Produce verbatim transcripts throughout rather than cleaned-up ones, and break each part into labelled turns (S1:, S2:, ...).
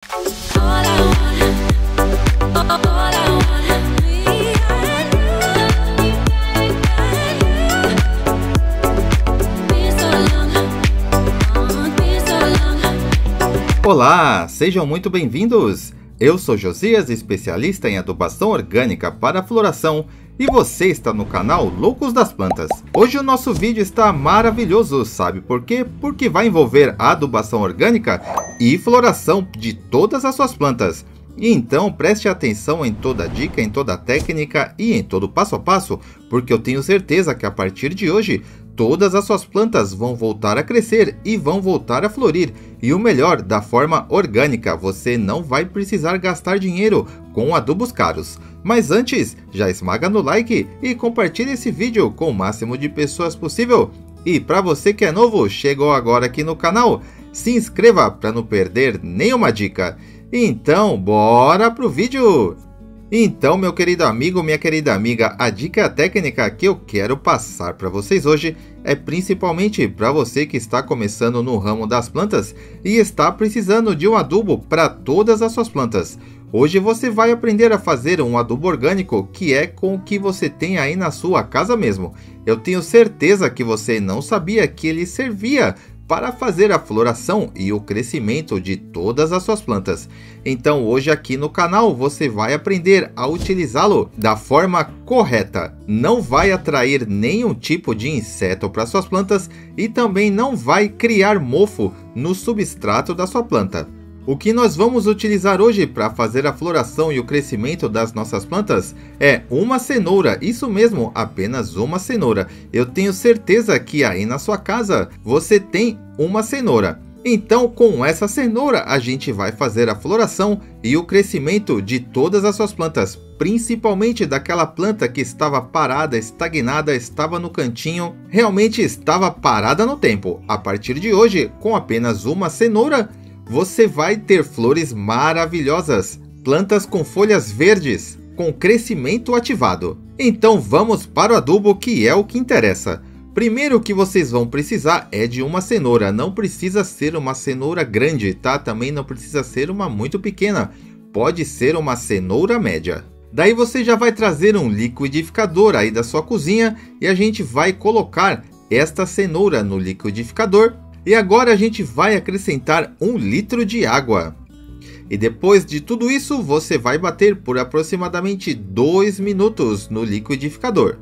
S1: Olá, sejam muito bem-vindos! Eu sou Josias, especialista em adubação orgânica para floração, e você está no canal Loucos das Plantas. Hoje o nosso vídeo está maravilhoso, sabe por quê? Porque vai envolver adubação orgânica e floração de todas as suas plantas. E então preste atenção em toda a dica, em toda a técnica e em todo o passo a passo, porque eu tenho certeza que a partir de hoje todas as suas plantas vão voltar a crescer e vão voltar a florir. E o melhor, da forma orgânica, você não vai precisar gastar dinheiro com adubos caros. Mas antes, já esmaga no like e compartilhe esse vídeo com o máximo de pessoas possível. E para você que é novo, chegou agora aqui no canal, se inscreva para não perder nenhuma dica. Então, bora pro vídeo! Então, meu querido amigo, minha querida amiga, a dica técnica que eu quero passar para vocês hoje é principalmente para você que está começando no ramo das plantas e está precisando de um adubo para todas as suas plantas. Hoje você vai aprender a fazer um adubo orgânico que é com o que você tem aí na sua casa mesmo. Eu tenho certeza que você não sabia que ele servia para fazer a floração e o crescimento de todas as suas plantas. Então hoje aqui no canal você vai aprender a utilizá-lo da forma correta. Não vai atrair nenhum tipo de inseto para suas plantas e também não vai criar mofo no substrato da sua planta. O que nós vamos utilizar hoje para fazer a floração e o crescimento das nossas plantas é uma cenoura, isso mesmo, apenas uma cenoura. Eu tenho certeza que aí na sua casa você tem uma cenoura. Então com essa cenoura a gente vai fazer a floração e o crescimento de todas as suas plantas, principalmente daquela planta que estava parada, estagnada, estava no cantinho, realmente estava parada no tempo. A partir de hoje, com apenas uma cenoura, você vai ter flores maravilhosas, plantas com folhas verdes, com crescimento ativado. Então vamos para o adubo, que é o que interessa. Primeiro o que vocês vão precisar é de uma cenoura. Não precisa ser uma cenoura grande, tá? Também não precisa ser uma muito pequena. Pode ser uma cenoura média. Daí você já vai trazer um liquidificador aí da sua cozinha e a gente vai colocar esta cenoura no liquidificador. E agora a gente vai acrescentar um litro de água. E depois de tudo isso, você vai bater por aproximadamente dois minutos no liquidificador.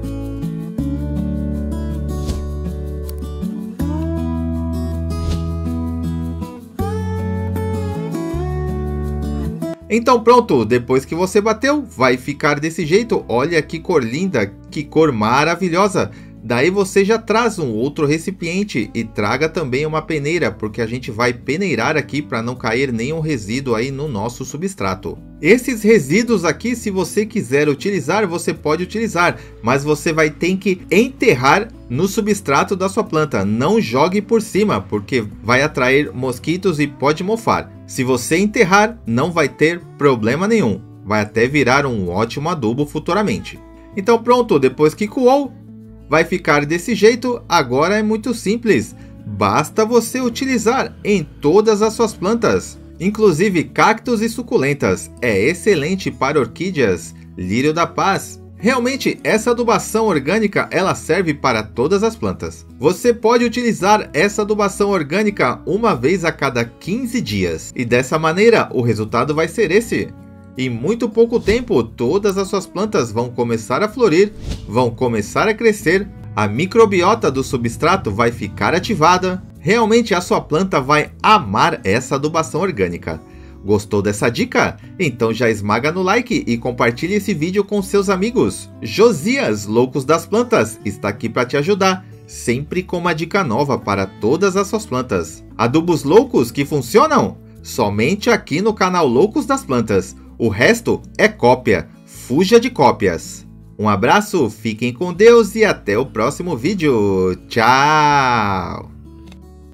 S1: Então pronto, depois que você bateu, vai ficar desse jeito. Olha que cor linda, que cor maravilhosa. Daí você já traz um outro recipiente e traga também uma peneira, porque a gente vai peneirar aqui para não cair nenhum resíduo aí no nosso substrato. Esses resíduos aqui, se você quiser utilizar, você pode utilizar, mas você vai ter que enterrar no substrato da sua planta. Não jogue por cima, porque vai atrair mosquitos e pode mofar. Se você enterrar, não vai ter problema nenhum. Vai até virar um ótimo adubo futuramente. Então pronto, depois que coou, vai ficar desse jeito. Agora é muito simples, basta você utilizar em todas as suas plantas, inclusive cactos e suculentas. É excelente para orquídeas, lírio da paz. Realmente essa adubação orgânica ela serve para todas as plantas. Você pode utilizar essa adubação orgânica uma vez a cada quinze dias e dessa maneira o resultado vai ser esse. Em muito pouco tempo, todas as suas plantas vão começar a florir, vão começar a crescer, a microbiota do substrato vai ficar ativada. Realmente a sua planta vai amar essa adubação orgânica. Gostou dessa dica? Então já esmaga no like e compartilhe esse vídeo com seus amigos. Josias, Loucos das Plantas, está aqui para te ajudar, sempre com uma dica nova para todas as suas plantas. Adubos loucos que funcionam? Somente aqui no canal Loucos das Plantas. O resto é cópia. Fuja de cópias. Um abraço, fiquem com Deus e até o próximo vídeo. Tchau!